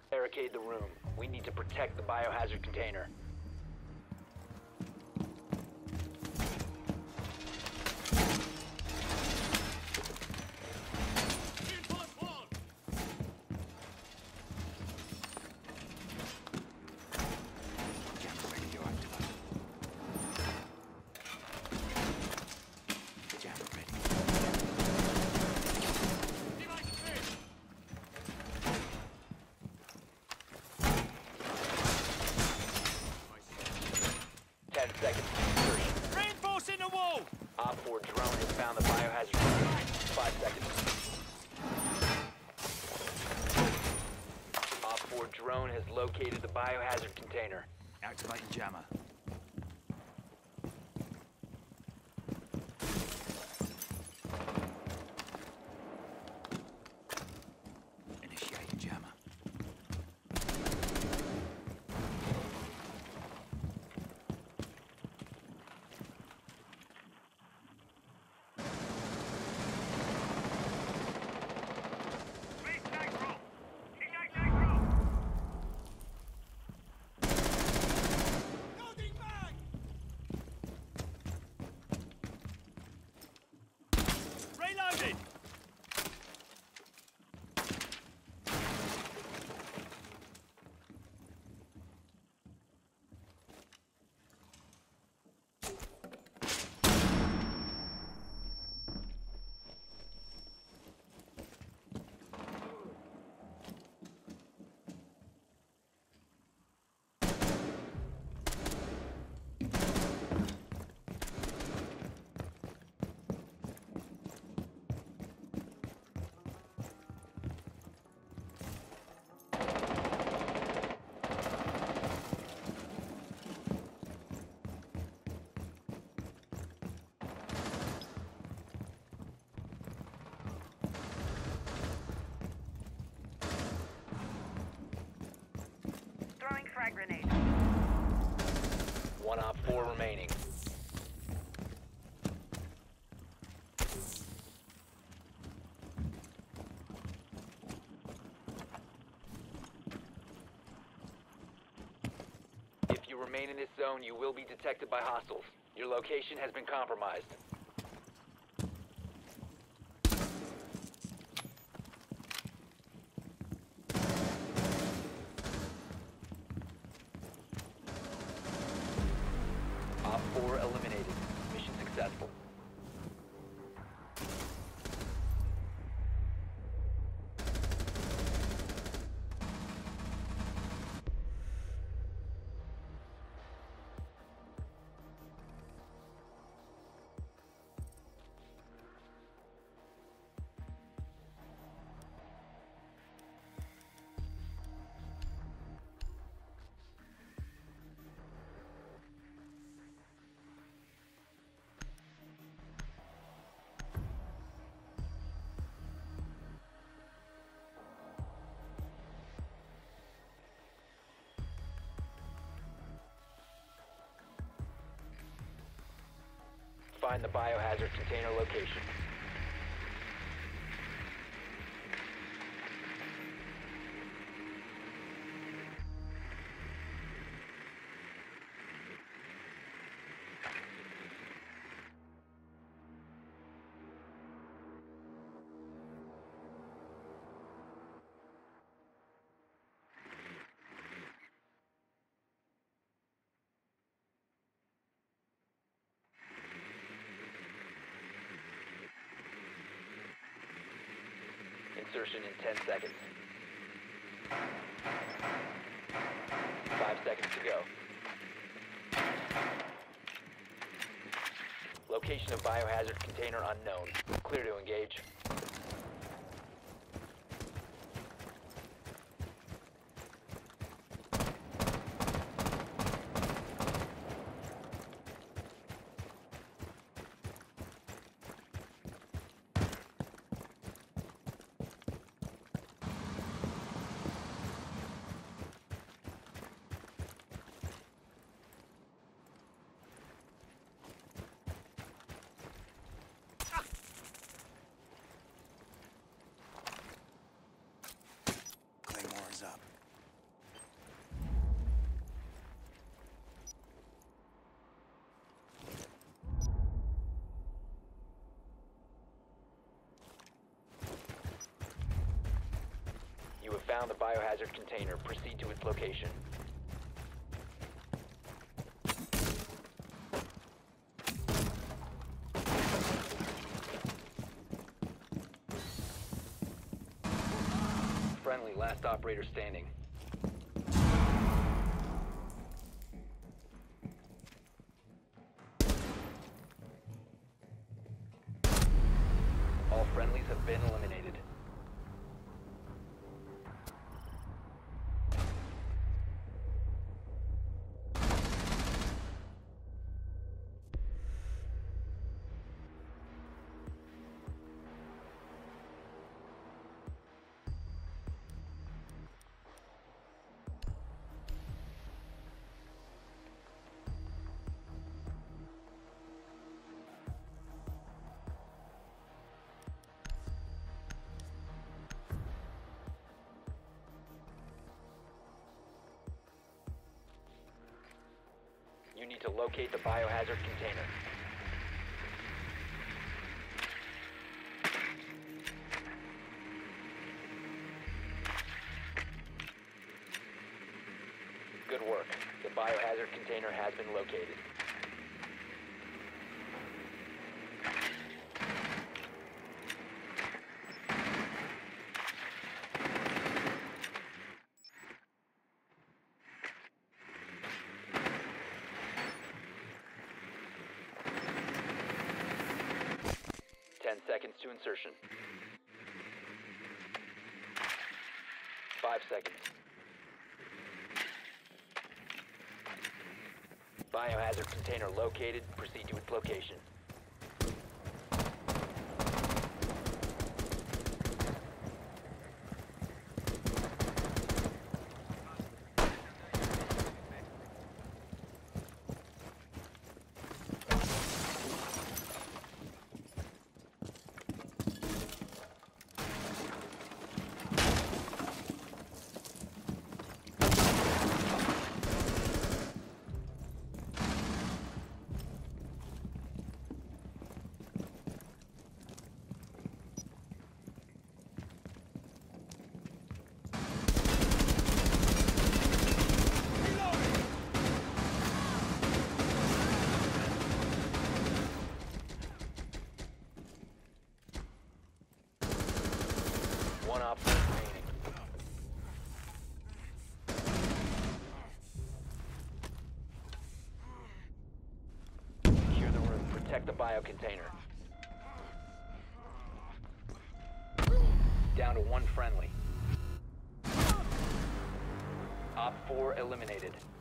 Barricade the room. We need to protect the biohazard container. Reinforcing the wall! Op 4 drone has found the biohazard container. 5 seconds. Op 4 drone has located the biohazard container. Activating jammer. Initiating jammer. Reloading! Throwing frag grenade. One Op 4 remaining. If you remain in this zone, you will be detected by hostiles. Your location has been compromised. Op 4 eliminated. Mission successful. Find the biohazard container location. Insertion in 10 seconds. 5 seconds to go. Location of biohazard container unknown. Clear to engage. found the biohazard container. Proceed to its location. Friendly, last operator standing. All friendlies have been eliminated. You need to locate the biohazard container. Good work. The biohazard container has been located. Seconds to insertion. 5 seconds. Biohazard container located. Proceed to its location. One option remaining. Secure the room. Protect the biocontainer. Down to one friendly. Op 4 eliminated.